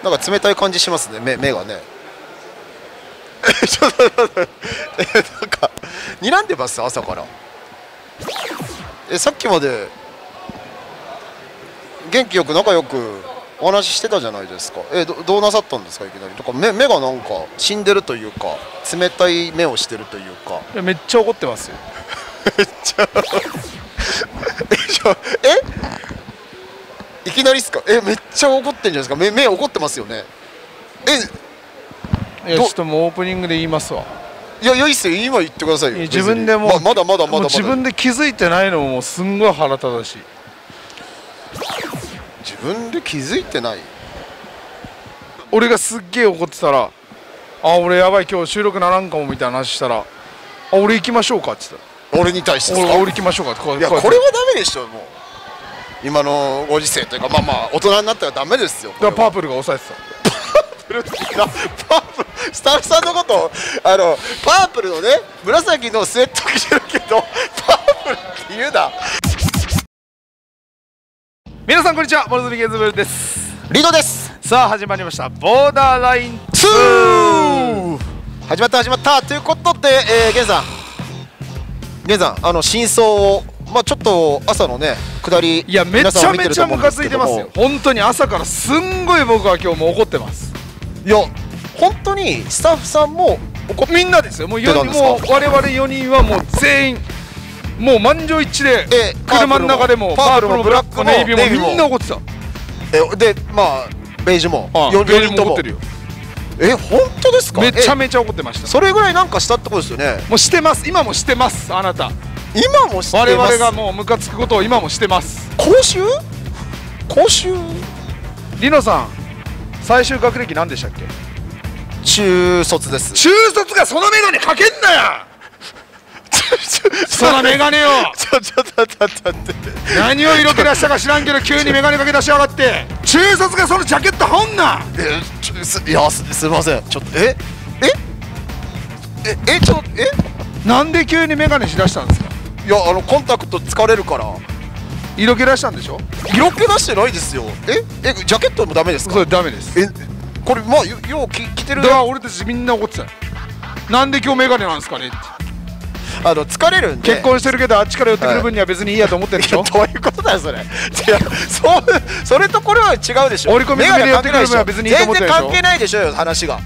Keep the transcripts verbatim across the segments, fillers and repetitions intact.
なんか冷たい感じしますね、目目がね。ちょっと待って、なんか睨んでます朝から。え、さっきまで元気よく仲良くお話ししてたじゃないですか。え、ど, どうなさったんですかいきなり。とか 目, 目がなんか死んでるというか、冷たい目をしてるというか。 いやめっちゃ怒ってますよ。 めっちゃえいきなりっすか。え、めっちゃ怒ってんじゃないですか。目目怒ってますよね。え、 いやちょっともうオープニングで言いますわ。 いやいやいいっすよ、今言ってくださいよ。 自分でもう、 ま、まだまだまだまだ自分で気づいてないのももうすんごい腹立たしい。 自分で気づいてない。 俺がすっげえ怒ってたら、あ俺やばい今日収録ならんかもみたいな話したら、あ俺行きましょうかって言ったら、 俺に対してですか。 俺俺行きましょうかって。こういやこれはダメでしょ。もう今のご時世というか、まあまあ大人になったらダメですよ。 だからパープルが抑えてた。 パープルスタッフさんのことあのパープルのね紫のスウェット着てるけどパープルって言うな。 皆さんこんにちは、モルズミゲンズブルです。 リドです。 さあ始まりましたボーダーラインツー。 始まった始まったということで、えー、ゲンさんゲンさんあの真相を、まあちょっと朝のね下り、 いやめちゃめちゃムカついてますよ。本当に朝からすんごい僕は今日も怒ってます。 いや本当にスタッフさんも怒ってみんなですよ。もうよにん、もう我々よにんはもう全員もう満場一致で、 え車の中でもパープルもブラックもネイビーもみんな怒ってた。 えでまあベージュもよにんとも怒ってるよ。え本当ですか。 めちゃめちゃ怒ってました。 それぐらいなんかしたってことですよね。 もうしてます。今もしてます。あなた今もしてます。 我々がもうムカつくことを今もしてます。 講習講習リノさん最終学歴何でしたっけ。 中卒です。 中卒がそのメガネかけんなやそのメガネをちょちょっと待って待って何を色気出したか知らんけど急にメガネかけ出しやがって。中卒がそのジャケット羽織んな。 えちょすいや す, すいませんちょっとええええちょえなんで急にメガネしだしたんですか。 いやあのコンタクト疲れるから色気出したんでしょ。 色気出してないですよ。ええジャケットもダメですか。 それダメです。 えこれまあよよう着着てる。 だから俺たちみんな怒ってたよ。なんで今日メガネなんですかねって。 あの疲れるんで。 結婚してるけどあっちから寄ってくる分には別にいいやと思ってるでしょ。 どういうことだよそれ。いやそうそれとこれは違うでしょ。 折り込み済みで寄ってくる分は別にいいと思ってるでしょ。 全然関係ないでしょよ話が。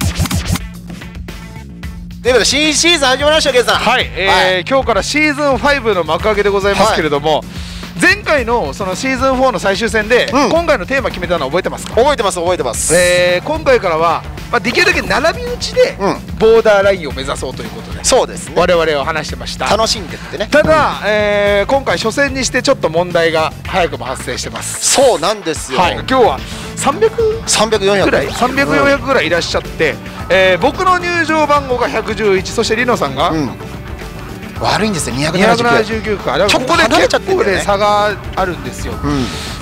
ということで新シーズン始まりましたゲンさん。 はい、えーはい、今日からシーズンファイブの幕開けでございますけれども、はい、前回のそのシーズンフォーの最終戦で、うん、今回のテーマ決めたの覚えてますか。 覚えてます覚えてます。 えー、今回からは、まあ、できるだけ並び打ちで、うん、ボーダーラインを目指そうということで、 そうですね、 我々は話してました。 楽しんでってね。 ただ、うん、えー、今回初戦にしてちょっと問題が早くも発生してます。 そうなんですよ、はい、 今日はさんびゃく、 さんびゃく、よんひゃくぐらいさんびゃく、よんひゃくぐらいいらっしゃって、うん、えー、僕の入場番号がひゃくじゅういち、そしてリノさんが、うん、 悪いんですよにひゃくにひゃくななじゅうきゅうか。だからここで結構ね差があるんですよ、うん、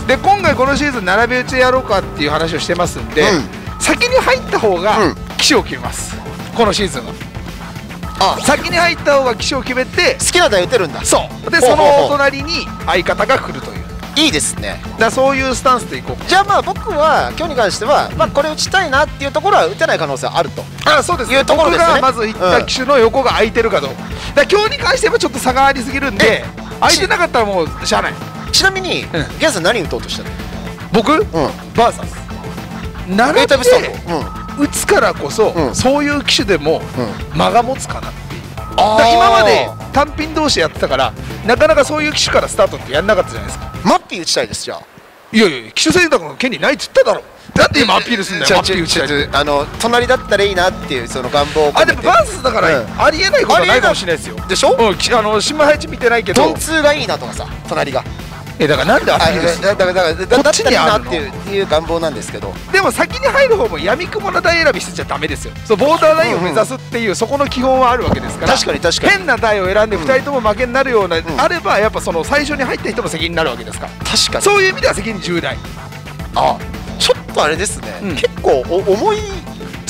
で今回このシーズン並び打ちでやろうかっていう話をしてますんで、うん、先に入った方が機種を決めます、うん、このシーズンは。ああ先に入った方が機種を決めて好きな台打てるんだ。 そうでその隣に相方が来るという。 いいですね。 だそういうスタンスでいこう。 じゃあまあ僕は今日に関しては、まあ、これ打ちたいなっていうところは打てない可能性はあると。 ああそうですね。いうところですね。僕がまず行った機種の横が空いてるかどうか。だ今日に関してはちょっと差がありすぎるんで空いてなかったらもうしゃあない。ちなみに、うん、ゲンさん何打とうとしたの。 僕、うん、バーサス並べて打つからこそ、うん、そういう機種でも、うん、間が持つかなっていう。だ今まで単品同士やってたからなかなかそういう機種からスタートってやんなかったじゃないですか。 マッピー打ちたいです。じゃあいやいや機種選択の権利ないって言っただろ。だって今アピールするんだよ。マッピー打ちたい。 あの隣だったらいいなっていうその願望を。 あでもバースだから、うん、ありえないことはないかもしれないですよ。 でしょ。 うん、あの新米配置見てないけどトンツーがいいなとかさ隣が。 えだからなんでアピールするの。 だからだからだったらいいなっていうっていう願望なんですけど。 でも先に入る方も闇雲な台選びしちゃダメですよ。そうボーダーラインを目指すっていう、うん、そこの基本はあるわけですから。 確かに確かに。 変な台を選んでふたりとも負けになるような、うん、あればやっぱその最初に入った人の責任になるわけですから。 確かに。 そういう意味では責任重大。 あちょっとあれですね、うん、結構お重い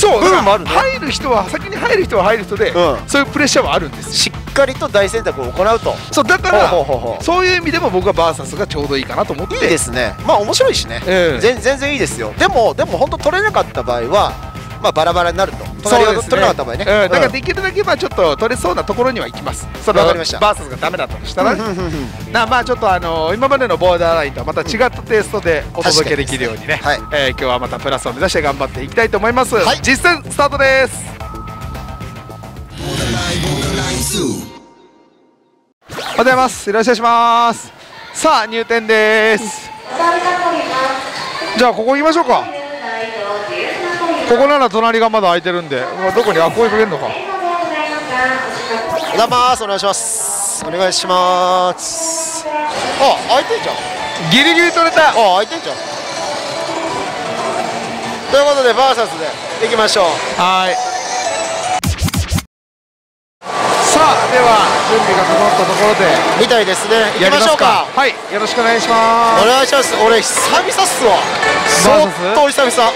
そう部分もあるね。 入る人は先に入る人は入る人で、 うんそういうプレッシャーはあるんですよ。 しっかりと大選択を行うと。 そうだからほうほうほうほうそういう意味でも僕はバーサスがちょうどいいかなと思っていいですね。まあ面白いしね、 ええ全全然いいですよ。でもでも本当取れなかった場合はまあバラバラになると。隣がそうですね取れなかった場合ね、 うんだからうんできるだけまあちょっと取れそうなところには行きます。そのわかりましたバーサスがダメだとしたら、 うんうんうんうんなまあちょっとあの今までのボーダーラインとはまた違ったテイストでお届けできるようにね、 確かにですねえー今日はまたプラスを目指して頑張っていきたいと思います、 はい実践スタートです。おはようございます。いらっしゃいします。さあ入店です。じゃあここ行きましょうか。ここなら隣がまだ空いてるんで、うわどこにあここにかけるのか。 おはようございます。お願いします。お願いしますあ、開いてんじゃん。 ギリギリ取れた。 あ、開いてんじゃん。ということでバーサスでいきましょう。 はい。さあでは準備が整ったところでみたいですね。行やりまきましょうか。 すか。はい、よろしくお願いします。 お願いします。俺久々っすわ。相当久々。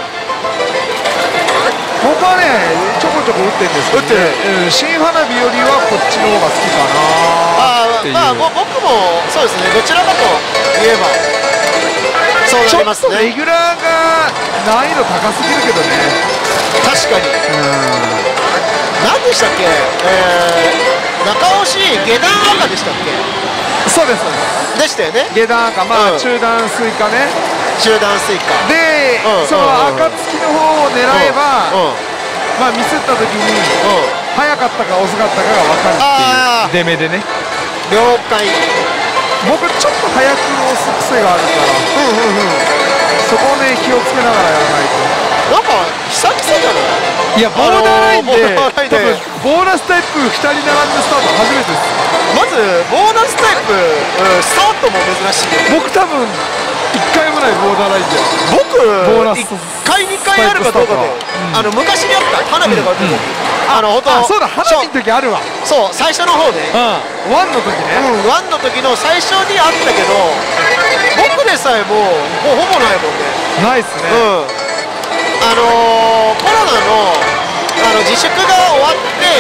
僕はねちょこちょこ打ってるんですけど、ね、 打ってるうん、新花火よりはこっちの方が好きかなっていう。 ああ、まあぼ僕もそうですね。どちらかといえばそうなちょっりますね。 とレギュラーが難易度高すぎるけどね。 確かに。 うん何でしたっけ、えー、中押し下段赤でしたっけ。 そうですそうです。 でしたよね。 下段赤、まあ、 うん中段スイカね。 中段スイカで、 うんそのうんうん暁の方を狙えば、 うんうんまあミスった時にうん早かったか遅かったかが分かるあっていう出目でね。 了解。 僕ちょっと早く押す癖があるからうんうんうん。 そこをね気をつけながらやらないなんか久々じゃない。 と。いやボーダーラインで、 あのーボーダーラインで多分ボーナスタイプふたり並んでスタート初めてです。 まずボーナスタイプ、うん、スタートも珍しい。 僕多分いっかいもないボーダーラインで。 僕ボーナスいっかいにかいあるかどうかで、 うんあの昔にあった花火とか打ってる時、あの本当あそうだ花火の時あるわ。 そう最初の方で、 うんワンの時ね。 うん、ワンの時の最初にあったけど僕でさえもうもうほぼないもんね。 ないっすね。 うんあのー、コロナのあの自粛が終わって、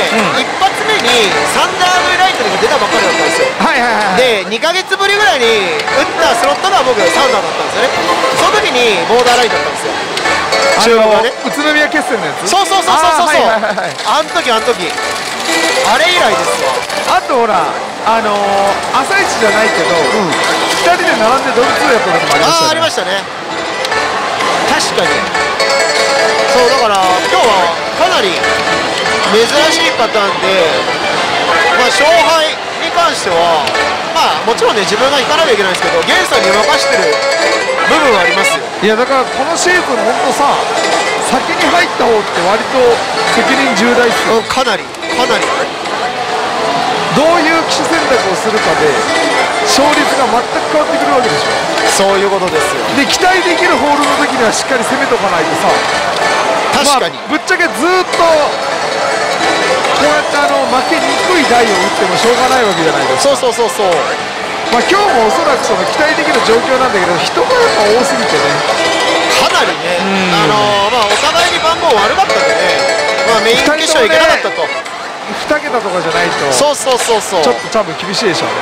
うん一発目にサンダーブライトニングが出たばっかりだったんですよ。 はいはいはい。 でにかげつぶりぐらいに打ったスロットが僕サンダーだったんですよね。その時にボーダーラインだったんですよ。注目がね。 宇都宮決戦のやつ。 そうそうそうそうそうそう。 あーはいはいはいはい。 あん時あん時あれ以来ですわ。 あとほらあのー、朝一じゃないけど、 うんふたりで並んでドルツーやった時もありましたああーありよね。 ましたね。確かに。そうだから今日はかなり珍しいパターンで、まあ、勝敗に関してはまあもちろんね自分が引かなきゃいけないんですけどゲンさんに任してる部分はありますよ。 いやだからこのシーズン本当さ先に入った方って割と責任重大っすよ。 うんかなりかなり。 どういう機種選択をするかで勝率が全く変わってくるわけでしょ。 そういうことですよ。 で期待できるホールの時にはしっかり攻めとかないとさ確かに、 まあぶっちゃけずーっとこうやってあの負けにくい台を打ってもしょうがないわけじゃないですか。 そうそうそうそう。 まあ今日もおそらくその期待できる状況なんだけど人がやっぱ多すぎてね。 かなりね、 うんあのーまあお互いに番号悪かったんでね、まあ、メイン機種はいけなかったと。 に桁とかじゃないとそうそうそうそう。 ちょっと多分厳しいでしょうね。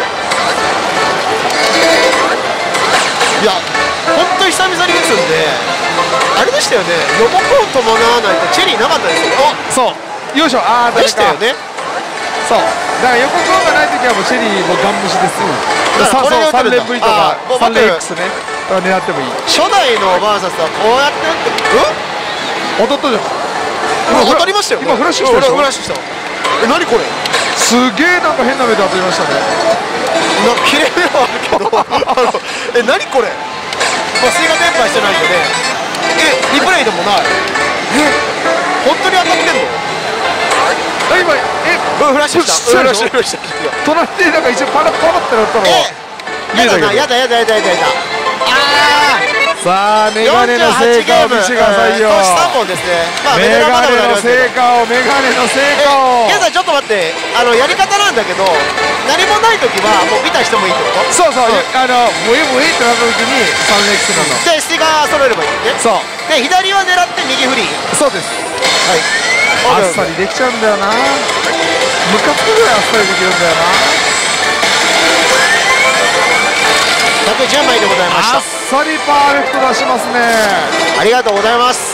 いや本当に久々に打つんであれでしたよね。予告を伴わないとチェリーなかったですよ。 そうよいしょあーでしたよね。 そうだから予告音がない時はもうチェリーもガン無視ですよ。 だからこれで打てるんださん連 V とかあーもうさん連 X ねとか狙ってもいい。 初代のバーサスはこうやって打って当たったじゃん。 うん当たりましたよ。 今フラッシュしたでしょ。 フラッシュした。え何これ。 すげえなんか変な目で当たりましたね。 なんか切れ目はあるけどあのえ何これ。まあ追加転売してないんでね。えリプレイでもない。え本当に当たってんの。 あ今えうんフラッシュした。 したでしょフラッシュフラッシュした。 隣でなんか一瞬パラパラってなったのはえやだなやだやだやだやだやだ。ああ。 さあメガネの成果を見せてくださいよ。 投資さんぼんですね。まあメベテランまガネのだまだありますけど成果をメガネの成え果を。 現在ちょっと待ってあのやり方なんだけど何もない時はもう見た人もいいってこと。 そうそうあのウェイウェイってなった時に スリーエックス なの。 でスティガー揃えればいいね。 そうで左は狙って右フリー。 そうです。 あっさりできちゃうんだよな。ムカつくぐらいあっさりできるんだよな。 ひゃくじゅうまいでございました。 あっさりパーフェクト出しますね。 ありがとうございます。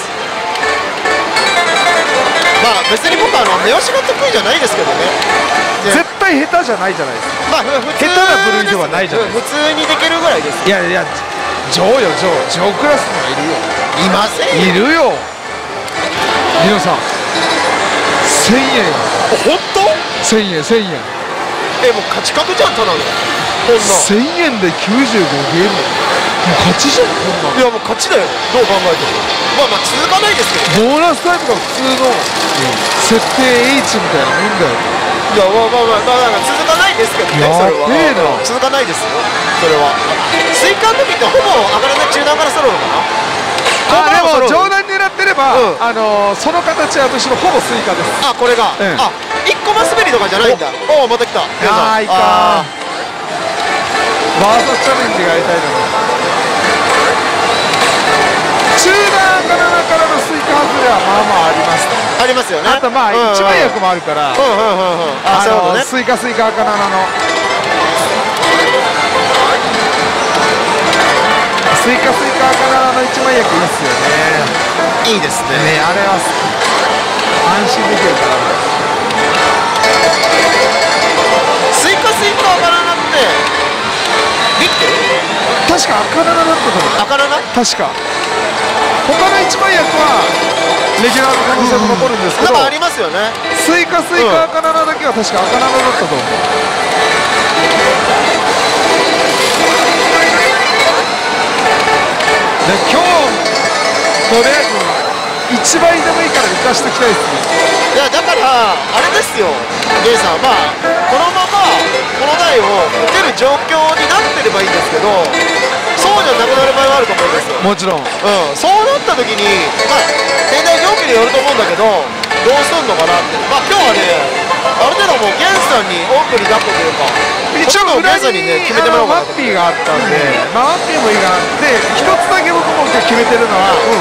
まあ別に僕はあの目押しが得意じゃないですけどね。 絶対下手じゃないじゃないですか。 まあ普通下手な部類ではないじゃないですか。 普通にできるぐらいです。 いやいや、上よ上上クラスにはいるよ。 いませんいるよ。皆さんせんえん。 本当？ せんえんせんえん。 え、もう勝ち確じゃん、ただの。こんなせんえんできゅうじゅうごゲーム。もう勝ちじゃんこんなん。 いやもう勝ちだよ、どう考えても。まあまあ続かないですけどね。 ボーナスタイムが普通の設定 H みたいなもんだよ。 いやまあまあまあまあ、まあ、続かないですけどね、それは。 やべえな。 続かないですよ、それは。スイカの時ってほぼ上がらない中段から揃うのかな。 あ、でも上段狙ってれば、うん、あのー、その形はむしろほぼスイカです。 あ、これが、うん、あ、いっこマ滑りとかじゃないんだ。おお、また来た。 ああ、いいか。バーサスチャレンジがやりたいのに。中段からからのスイカ外れはまあまあありますね。ありますよね。 あとまあ一枚役もあるから、あのスイカスイカ赤なのスイカスイカ赤なの一枚役いいっすよね。 いいですね。 ね、あれは安心できるから。 スイカスイカ赤なってビッグ？ 確か赤なだったと思う。 赤な？ 確か。他の一枚役はレギュラーの可能性も残るんですけど、 なんかありますよね。 スイカスイカ赤なだけは確か赤なだったと思う。で今日とりあえずいちばいでもいいから浮かしておきたいですね。 いやだからあれですよ、ゲイさん、まあこのままこの台を打てる状況になってればいいんですけど、そうじゃなくなる場合はあると思うんですよ。 もちろん、うん、 そうなった時にまあ天台条件によると思うんだけど、どうすんのかなって。まあ今日はね、ある程度もうゲンさんにオープンに抱っこというか、 一応裏にね決めてもらおうかなと。マッピーがあったんで、まあ、マッピーもいいかなって一つだけ僕も決めてるのは、うん、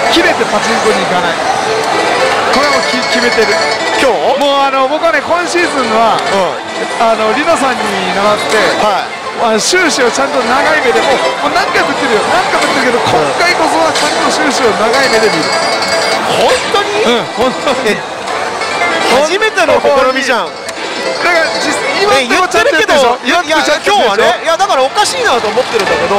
切れてパチンコに行かない。これはもうき決めてる。 今日もうあの僕はね今シーズンは、うん、あのリノさんに習って、はい、終始をちゃんと長い目でもうもう何回も言ってるよ何回も言ってるけど、今回こそはちゃんと終始を長い目で見る。 本当に？うん、本当に。初めての試みじゃん。 だから実今でもちゃんと言ってるでしょ。 いやいや今日はね、いやだからおかしいなと思ってるんだけど、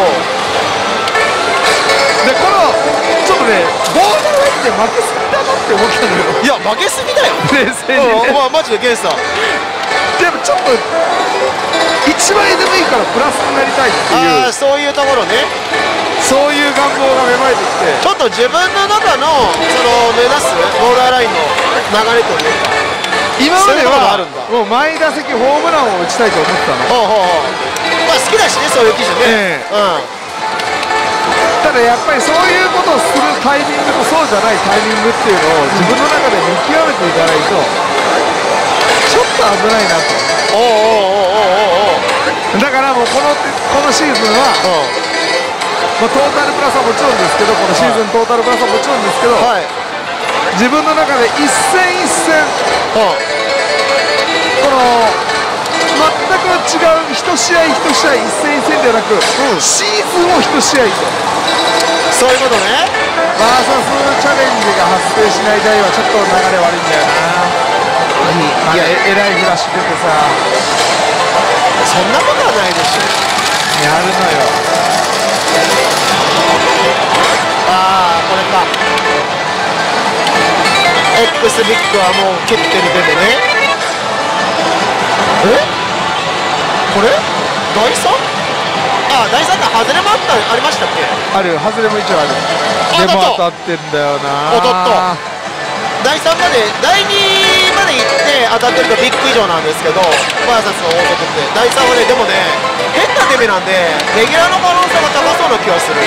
でこのちょっとねボーダーラインで負けすぎだなって思ったのよ。 いや負けすぎだよ。 冷静にね。 まあマジでゲンさん。 でもちょっといちまいでもいいからプラスになりたいっていう。 ああそういうところね。 そういう願望が芽生えてきて、 ちょっと自分の中のその目指すボーダーラインの流れというか、 今まではもう毎打席ホームランを打ちたいと思ってたの。 ほうほうほう。まあ好きだしね、そういう記事ね。えー、うん。 ただやっぱりそういうことをするタイミングとそうじゃないタイミングっていうのを自分の中で見極めていかないとちょっと危ないなと。 おおおおおおお。 だからもうこのこのシーズンは、まあ、トータルプラスはもちろんですけど、このシーズントータルプラスはもちろんですけど、はい、自分の中で一戦一戦、この全く違う一試合一試合一戦一戦ではなく、うん、シーズンを一試合と。 そういうことね。 バーサスチャレンジが発生しない台はちょっと流れ悪いんだよな。いやえらいフラッシュ出てさ。 そんなことはないでしょ。 やるのよ。 ああこれか。 X ビッグはもう蹴ってる手でね。えこれだいさん？ああだいさんか。外れもあったありましたっけ？ ある。外れも一応ある。でも当たってんだよな。 おっとっと。だいさんまでだいにまで行って当たってるとビッグ以上なんですけど、バーサスの法則ってだいさんはね、でもね変な出目なんでレギュラーの可能性が高そうな気がする。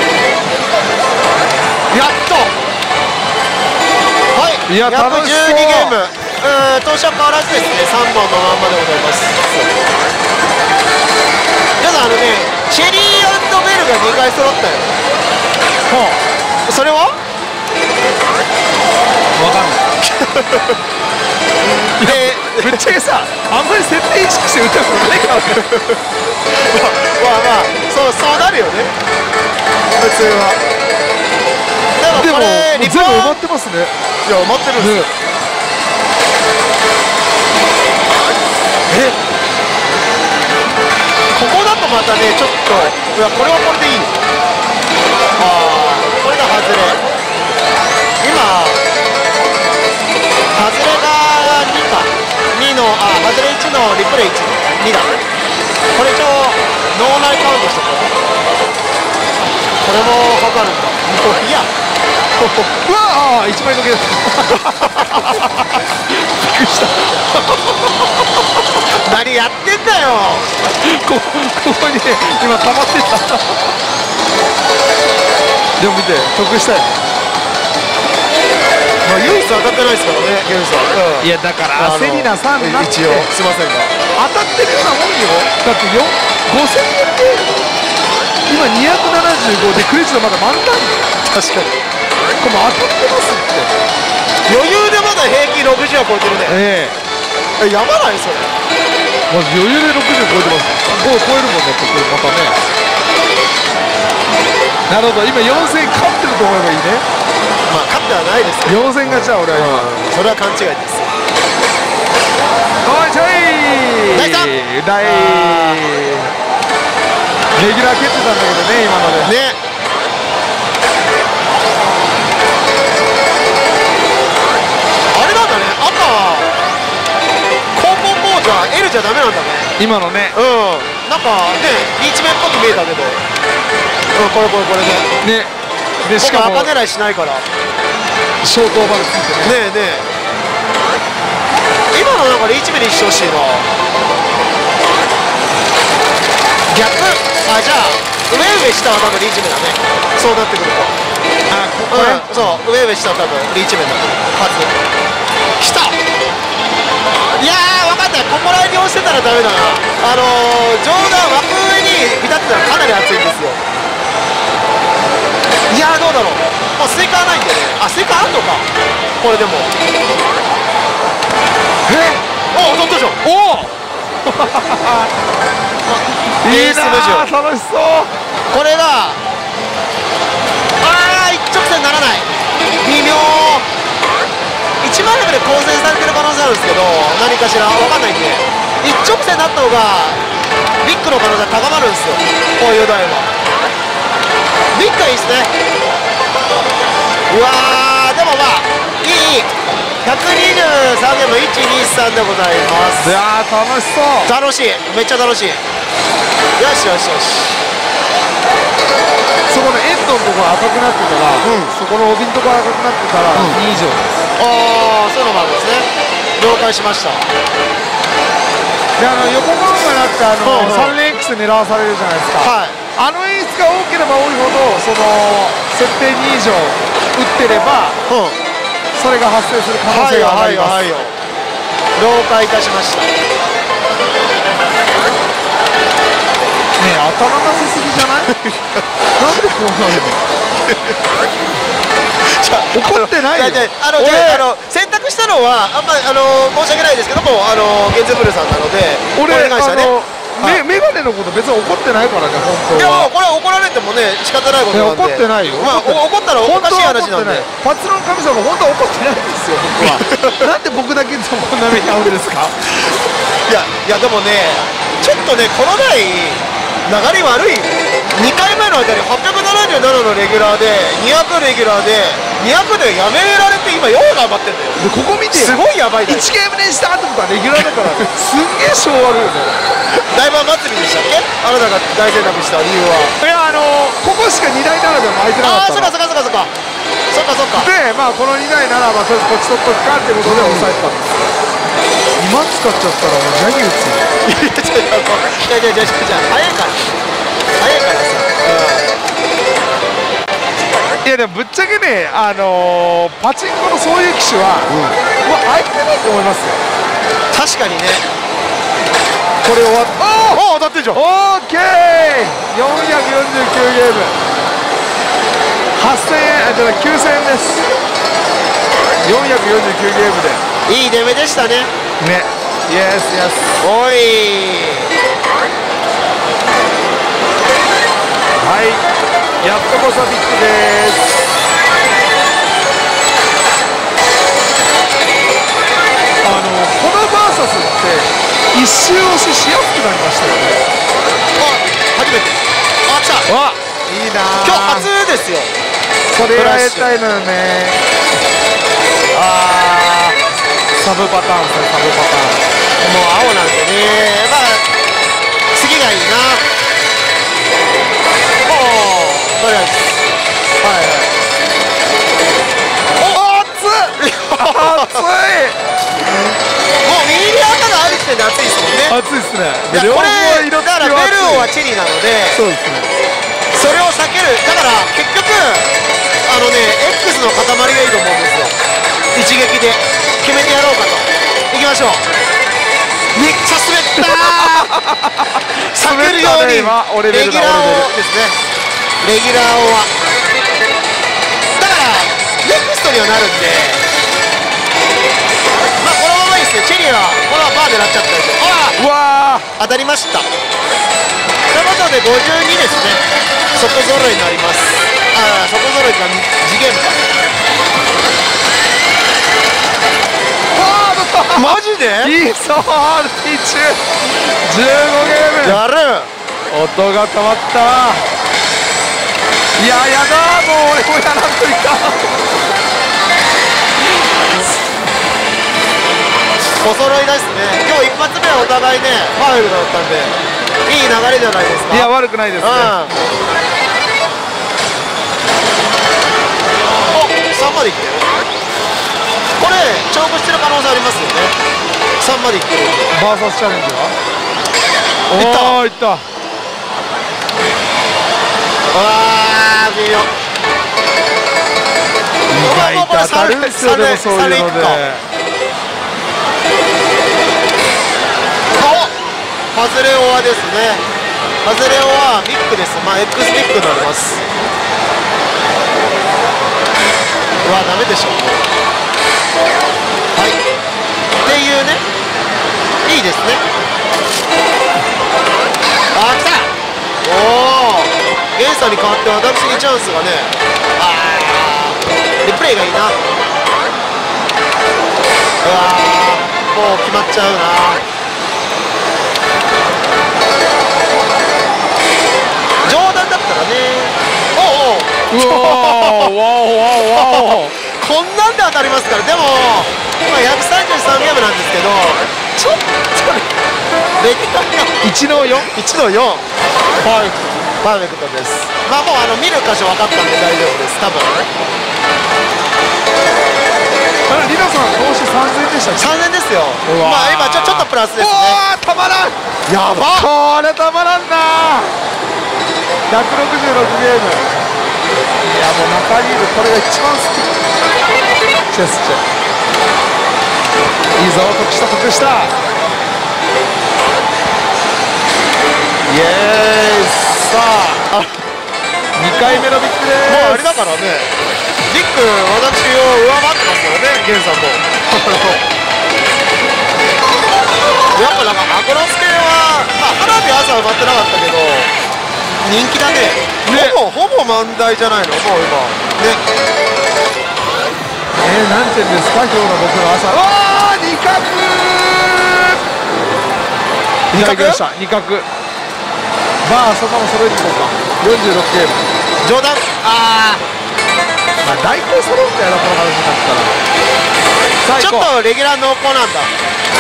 やっとはい、 いやひゃくじゅうにゲーム、うん、当初は変わらずですね、さんぼんのまんまでございます。皆さんあのね、チェリー&ベルがにかい揃ったよ。はあ、それは分かんない。 でぶっちゃけさ、あんまり設定意識して打ったことないからね。 まあまあそうそうなるよね普通は。でもこれ全部埋まってますね。 いや埋まってるんですよ、ね、えここだとまたねちょっといやこれはこれでいい。ああこれが外れ。今外れがにかにのあ外れいちのリプレイいちにだ。これ一応脳内カウントしてこうこれも測るんだ。もういやうわあいちまい時計だった。びっくりした。 何やってんだよ。 こここに今溜まってた。でも見て得したよ。 まあ唯一当たってないですからねゲームさん、うん、 いやだからセリナさんになって一応すいませんが当たってるようなもんよ。だってごせんえんで今にひゃくななじゅうごでクレジットまだ満タン。 確かにこれも当たってますって。 余裕でまだ平均ろくじゅうは超えてるね。ええやばないそれ。 まず余裕でろくじゅう超えてます。ご超えるもんだってこれまたね。なるほど今よんせん勝ってると思えばいいね。 まあ勝ってはないですけどよんせん勝ちは俺は今、 うん、それは勘違いです。 おいちょい第三第レギュラー蹴ってたんだけどね今のでね。あれなんだね赤高校モードは L じゃダメなんだね今のね。 うんなんかねリーチ面っぽく見えたけど、うんこれこれこれねねでしかも赤狙いしないから消灯までついてね。 ねえねえ今のなんかリーチ目にしてほしいな。逆あじゃあ上上下は多分リーチ目だねそうなってくると。 あここれ、 うん、そう上上下は多分リーチ目だはず。来たいやー分かんないここら辺に押してたらダメだな。あのー、上段枠上にビタってたらかなり熱いんですよ。いやーどうだろうもうスイカはないんでね。あスイカあんのかこれでも。 えお当たったじゃん。 おおいいなー楽しそう。 これがあー一直線ならない微妙。いちまんレベル構成されてる可能性あるんですけど何かしら分かんないんで一直線になった方がビッグの可能性高まるんですよこういう台は。ビッグはいいですね。うわーでもまあいいいいひゃくにじゅうさんゲームいちにさんでございます。 いやー楽しそう。 楽しいめっちゃ楽しい。よしよしよし。 そこのエンドのところ赤くなってたら、うん、そこの帯のところ赤くなってたらに以上です。 ああそういうのもあるんですね。了解しました。 であの横側がなってあの、うんうん、さんレン X 狙わされるじゃないですか、はい、あの演出が多ければ多いほどその設定に以上打ってれば、うん、それが発生する可能性があります。はいはいはいはい、 了解いたしました。ねえ当たらなさすぎじゃない？なんでこうなるの？怒ってないよ。 あのあの選択したのはあんまあの申し訳ないですけどもあのゲンゼブルさんなので俺あのメメガネのこと別に怒ってないからね本当は。 いやこれは怒られてもね仕方ないことなんで。 怒ってないよ。 まあ怒ったらおかしい話なんで。 パツロン神様本当は怒ってないんですよ僕は。なんで僕だけこんな目に遭うんですか？ いやいやでもねちょっとねこの台流れ悪い。にかいめのあたりはっぴゃくななじゅうななのレギュラーでにひゃくレギュラーでにひゃくでやめられて今よん頑張ってんだよ。 でここ見てすごいやばいだよ。 いちゲームでしたってことはレギュラーだからすんげえ性悪いよね。 ダイバー祭りでしたっけあなたが大選択した理由は。 いやあのここしかにだいならでも空いてなかったの。 ああそっかそっかそっかそっかそっかそっかでまあこのにだいならばとりあえずこっち取っとくかってことで抑えてたんです。今使っちゃったらもう何打つの？ いやいやいやいやいや早いから早いからさ、 うん、いやでもぶっちゃけねあのー、パチンコのそういう機種は、うん、もう空いてないと思いますよ。 確かにね。 これ終わっおお当たってるじゃん。 オーケーよんひゃくよんじゅうきゅうゲームはっせんえんあじゃあきゅうせんえんです。 よんひゃくよんじゅうきゅうゲームでいい出目でしたね。 ね。イエスイエス。 おいはい、やっとこそビッグです。あのこのバーサスって一周押ししやすくなりましたよね。 あ、初めて。あ、来た。 わ、いいな。 今日初ですよ。 それやりたいのよね。あー、サブパターンですね、サブパターン。 もう青なんでね、まあ次がいいな。おお、とりあえずはいはい。お、熱っ熱い。 もうミリアカがある時点で熱いですもんね。 熱いですね。 いやこれだからベルオはチリなので、 そうですね。 それを避ける。だから結局あのね X の塊がいいと思うんですよ。一撃で決めてやろうかと。いきましょう。めっちゃ滑ったー避けるようにレギュラーをですね。レギュラーをはだからネクストにはなるんで、まあこのままいいですね。チェリーはこのままバー狙っちゃったでしょ。あうわー、当たりました。ということでごじゅうにですね。外揃いになります。ああ、外揃いか次元か。マジでいいぞー。に中じゅうごゲームやる。 音が止まった。いや、やだー、もう俺もやらんといかん。 お揃いですね。今日一発目はお互いねファウルだったんでいい流れじゃないですか。 いや、悪くないですね。 うん、お、さんまでいってる。これ勝負してる可能性ありますよね。さんまでいってる。 バーサスチャレンジはいったおー、いった。 あー、微妙。 意外と当たるんですよ。でもそういうのでハズレオアですね。ハズレオアビッグです。まあ X ビッグになります。うわ、ダメでしょ。はいっていうね。いいですね。あー、来た。おお、ゲンさんに代わって私にチャンスがね。あー、リプレイがいいな。うわー、もう決まっちゃうな。冗談だったらね。おおうわー、わおわおわお。 こんなんで当たりますから。でも今ひゃくさんじゅうさんゲームなんですけど、ちょっとレギュラーがいちのよん、 いちのよんパーフェクト、パーフェクトです。まあもうあの見る箇所分かったんで大丈夫です。多分あれ、リナさん投資さんぜんでしたっけ。 さんぜんですよ。まあ今ちょちょっとプラスですね。 おー、たまらん。 やばっ、 これたまらんな。ひゃくろくじゅうろくゲーム。いや、もう中リールこれが一番好き。チェスチェいいぞ、得した得した。イエーイ。さあ、にかいめのビッグです。 もうあれだからね、ビッグ私を上回ってますからね、ゲンさんも。やっぱなんかアクロス系は、まあ花火朝埋まってなかったけど人気だね。 ね、 ほぼほぼ満台じゃないのもう今ね。 えー、なんていうんですか、今日の僕の朝。わー、二角。二角でした。二角。まあそんなも揃えていこうか。よんじゅうろくゲーム。 冗談。ああ、 まあ大体揃うんだよな、この話だったら。 ちょっとレギュラー濃厚なんだ。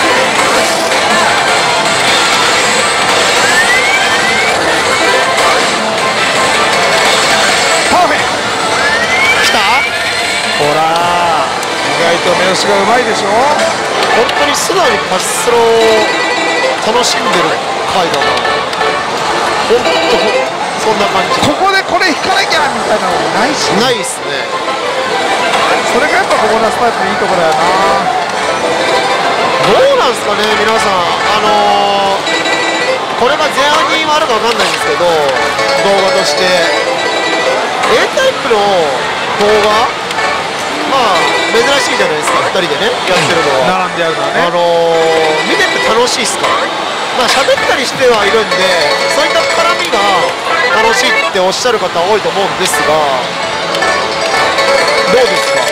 パーフェクト。 きた。 ほらー、意外と目押しがうまいでしょ。 本当に素直にパススローを楽しんでる回だな。本当そんな感じ。 ここでこれ引かなきゃみたいなのないし。 ないっすね。 それがやっぱココナッツタイプのいいところだよな。 どうなんすかね皆さん。あのー、これが前半にあるか分かんないんですけど、動画として A タイプの動画、まあ珍しいじゃないですか、ふたりでねやってるのは。 並んでやるのはね。 あのー、見てて楽しいっすか。まあ喋ったりしてはいるんで、そういった絡みが楽しいっておっしゃる方多いと思うんですが、どうですか。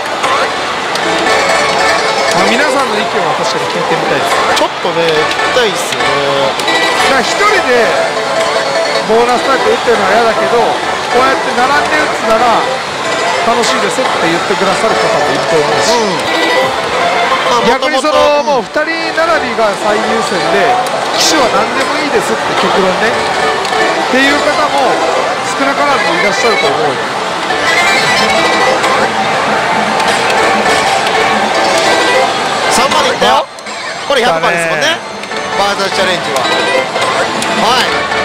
まあ、皆さんの意見は確かに聞いてみたいです。 ちょっとね聞きたいっすよね。 だから一人でボーナスタイプ打ってるのは嫌だけど、こうやって並んで打つなら楽しいですって言ってくださる方もいると思うし、うん、逆にそのもうふたり並びが最優先で機種は何でもいいですって極論ねっていう方も少なからずいらっしゃると思うよ。 さんまでいったよ。これひゃくばんですもんね、バーサスチャレンジは。はい、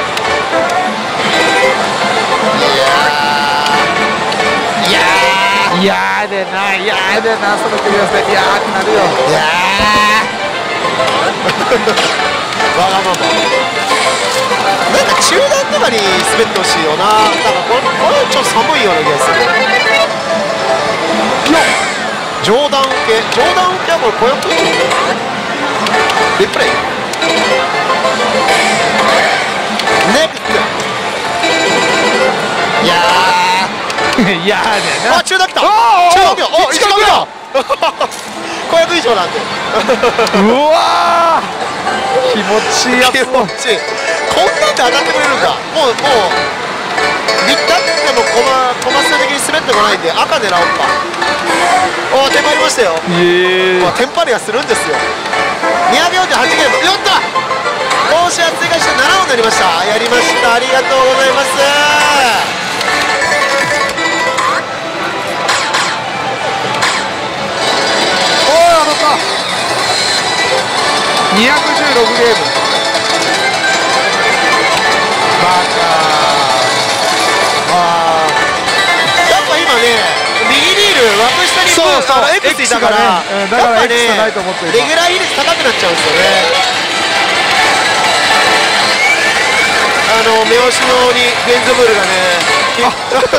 いやーいやーでないやーでな、その組み合わせいやーってなるよ。 いやーわがままなんか中段とかに滑ってほしいよな。なんかこれこれちょっと寒いような気がする。上段受け上段受けはこれこうやって打つのリプレイネクスト。いやーいやーでな。 あ、中段来た。中段来た。 お、近くだ。 ごひゃく以上なんで。 うわー気持ちいいやつ。 気持ちいい。こんなんで上がってくれるんだ。もうもうビッタってもコマコマ数的に滑ってこないんで赤狙おうか。おお、テンパりましたよ。まあテンパりはするんですよ。にひゃくよんじゅうはちゲーム。よった。帽子は追加してなな音になりました。やりました。ありがとうございます。 にひゃくじゅうろくゲーム。バカあーやっぱ今ね右リール枠下にそうそう X いたから、 ね、だから X がないと思ってる。 レギュラー比率高くなっちゃうんですよね。あの目押しのにゲンズブールがね今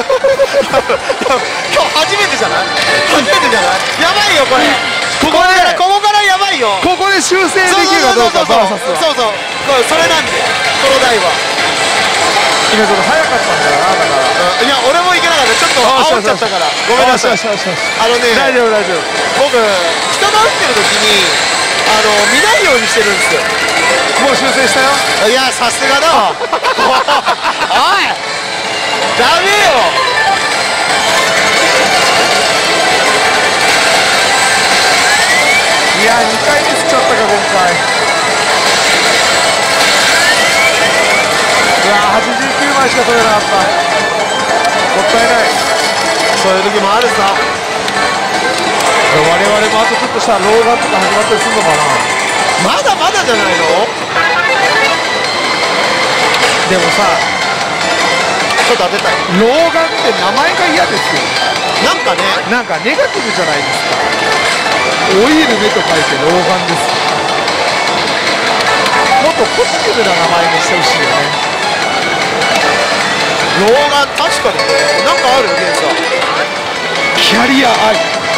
日初めてじゃない初めてじゃないやばいよこれ。ここでここからやばいよ。 ここで修正できるかどうかバーサスはそうそうそれなんでこの台は今ちょっと早かったんだよな。だからいや俺もいけなかった。ちょっと煽っちゃったからごめんなさい。あのね大丈夫大丈夫。 僕人が打ってる時にあの見ないようにしてるんですよ。 もう修正したよ。 いやさすがだわ。おいダメよ。 いやにかいミスっちゃったか今回。うわはちじゅうきゅうまいしか取れなかった。もったいない。 そういう時もあるさ。 我々もあとちょっとしたら老眼とか始まったりするのかな。 まだまだじゃないの。 でもさちょっと当てたい。 老眼って名前が嫌ですよ。 なんかねなんかネガティブじゃないですか。老いる目と書いて老眼です。もっとポジティブな名前にしてほしいよね。 老眼確かにね。なんかあるゲンさん。 キャリアアイ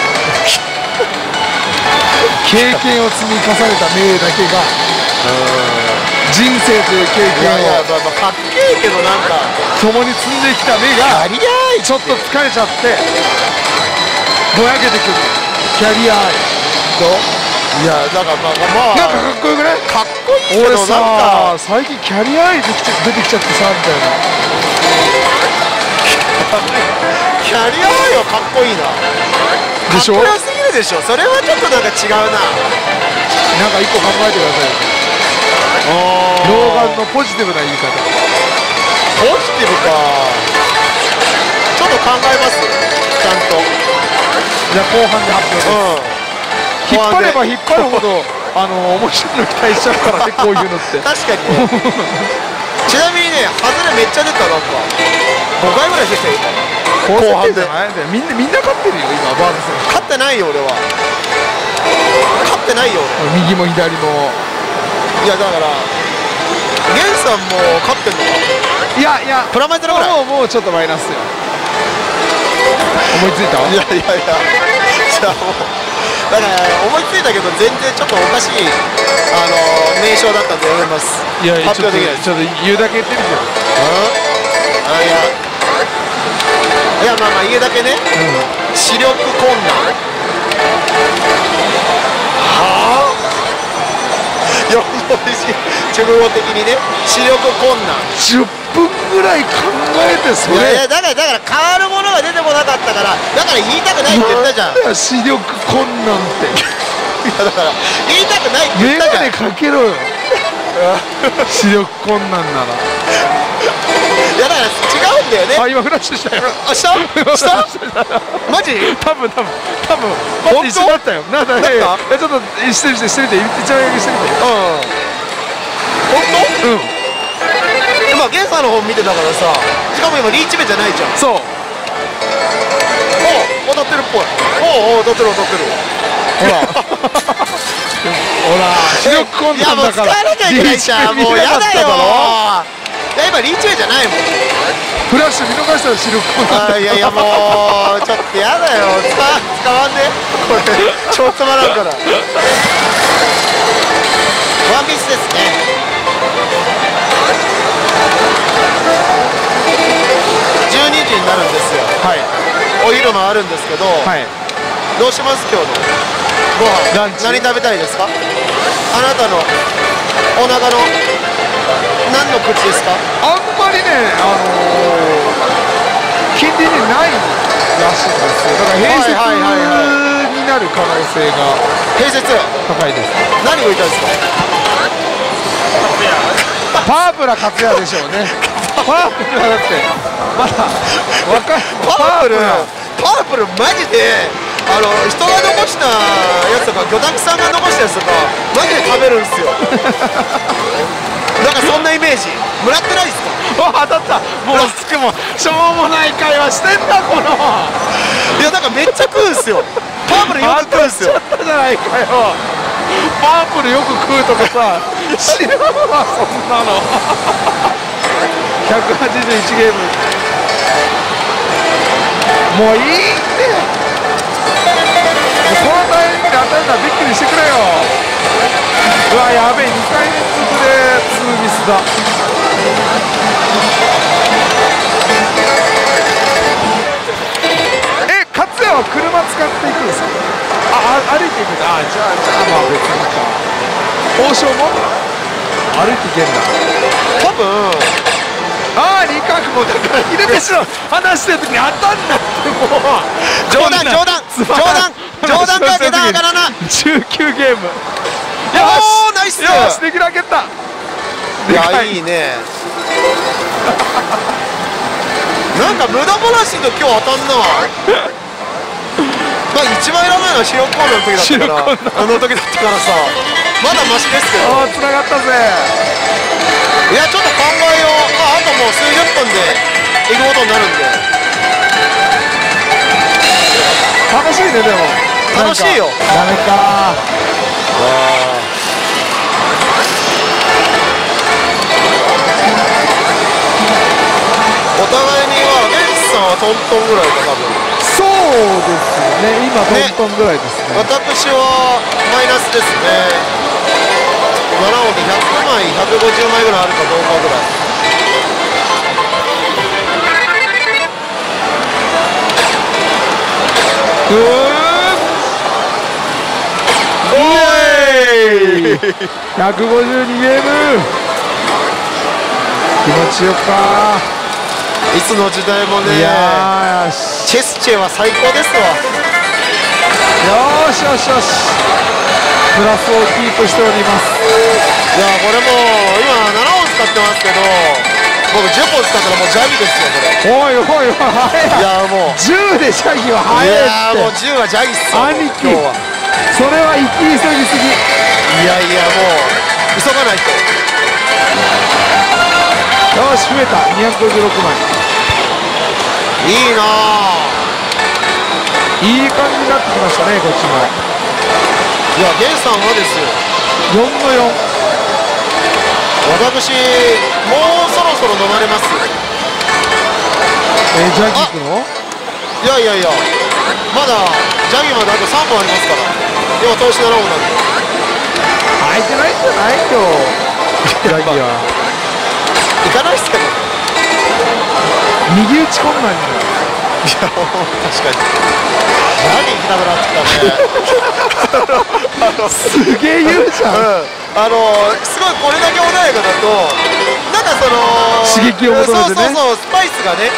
経験を積み重ねた目だけが人生という経験をかっけえけどなんか共に積んできた目がキャリアアイちょっと疲れちゃってぼやけてくる。キャリアアイどう。 いやだからまあまあなんかかっこよくない。 かっこいいけど俺なんさか最近キャリアアイ出てきちゃ出てきちゃってさみたいな。 キャリアアイはかっこいいな。 でしょ。 かっこよすぎるでしょ。それはちょっとなんか違うな。 なんか一個考えてくださいよ。老眼のポジティブな言い方。 ポジティブか。ちょっと考えますちゃんと。 じゃあ後半で発表です。 うん引っ張れば引っ張るほどあの面白いの期待しちゃうからねこういうのって確かにねちなみにね外れめっちゃ出た。なんかごかいぐらい出て今後半でみんなみんな勝ってるよ今バーサス。 勝ってないよ俺は。勝ってないよ俺。 右も左も。 いやだからゲンさんも勝ってんのか。 いやいやプラマイゼロぐらい。 もうもうちょっとマイナスよ。思いついた。 いやいやいやゃあもうだから思いついたけど全然ちょっとおかしいあの名称だったんでやめます。 いや発表できないです。 ちょっと言うだけ言ってみてよ。 あいやいやまあまあ言うだけね、うん、視力困難はあよん文字直語的にね視力困難じゅっぷんぐらい考えてそれ。 いやいやだからだから変わるものが出てこなかったからだから言いたくないって言ったじゃん。 なんだ視力困難っていやだから言いたくないって言ったじゃん。 眼鏡かけろよ視力困難なら。 いやだから違うんだよね。 あ今フラッシュしたよ。 あしたしたマジ多分多分多分本当一緒だったよ。なんだね。いやちょっとしてみてしてみて一番上げしてみて。 うん本当？うん今ゲンさんの方見てたからさしかも今リーチ目じゃないじゃん。 そうお踊ってるっぽい。おお踊ってる踊ってるほらほら視力困難だから。 いやもう使わなきゃいけないじゃんもうやだよ。いや今リーチ目じゃないもん。 フラッシュ見逃したら視力困難。 あいやいやもうちょっとやだよ使使わんでこれちょっとまらんからワンピースですね。じゅうにじになるんですよ。はいお昼もあるんですけど、はい、どうします今日のご飯何食べたいですか。あなたのお腹の何の口ですか。 あんまりねあのー、近隣にないらしいんですよ。だから併設になる可能性が併設高いです。 何が言いたいですか。 パープラカツヤでしょうね。パープルはだってまだ若いパープルパープルマジであの人が残したやつとか魚拓さんが残したやつとかマジで食べるんですよなんかそんなイメージもらってないですか。 あ当たった。もうすくもしょうもない会話してんだこの。 いやなんかめっちゃ食うんすよ。パープルよく食うんすよ。 当たっちゃったじゃないかよ。パープルよく食うとかさ知らんわそんなのひゃくはちじゅういちゲームもういいってこのタイミングで当たるのはびっくりしてくれよ。うわやべえにかい連続でツーミスだ。え勝也は車使っていくんですか。あ歩いていくんだ。あじゃあじゃあまあ別にか。交渉も歩いていけんだ多分。 ああリカクもだから入れてしろ話してる時に当たんなってもう冗談冗談冗談冗談かけた上がらな。 じゅうきゅうゲーム。よおーナイス。 しよしできるだけった。 いやいいねなんか無駄話の今日当たんなまあ一番選ぶのは白コーナーの時だったからあの時だったからさまだマシですけど。 ああつながったぜ。 いやちょっと考えよう、まあ、あともう数十分で行くことになるんで楽しいね。でも楽しいよ。 ダメかお互いにはゲンスさんはトントンぐらいか多分。 そうですね今トントンぐらいですね。 私はマイナスですね。ななおんでひゃくまいひゃくごじゅうまいぐらいあるかどうかぐらい。 うーんおいひゃくごじゅうにゲーム気持ちよか。 いつの時代もねいやチェスチェは最高ですわ。 よしよしよしプラスをキープしております。 いやこれも今ななおん使ってますけど僕じゅっぽん使ったらもうジャギですよこれ。 おいおいおい早い。 いやもうじゅうでジャギは早いって。 いやもうじゅうはジャギっすよ兄貴今日は。 それは生き急ぎすぎ。 いやいやもう急がないと。 よし増えたにひゃくごじゅうろくまい。 いいなあいい感じになってきましたねこっちも。 いやゲンさんはですよよんのよん。 私もうそろそろ飲まれます。 えジャギ行くの。 いやいやいやまだジャギまであとさんぼんありますから、今投資ななほんなんで空いてないんじゃない今日ジャギは行かないっすけど、 右打ち困難に。 いや確かに何行きたくなってきたねすげえ言うじゃん、 うん、あのー、すごいこれだけ穏やかだとなんかその刺激を求めてね、 そうそうそうスパイスがね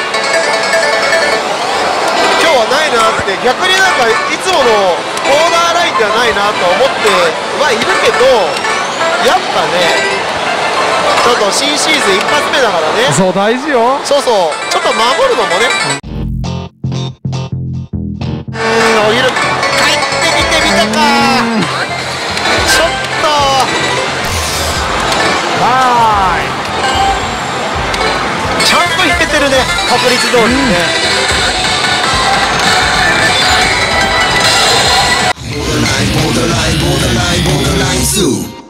今日はないなって、逆になんかいつものボーダーラインではないなと思ってはいるけど、やっぱねちょっと新シーズン一発目だからね、 そう大事よ、 そうそうちょっと守るのもね、うーんお昼帰ってみてみたか、ちょっとはちゃんといけてるね、確率通りにね、 Borderline, borderline, borderline, borderline zoo.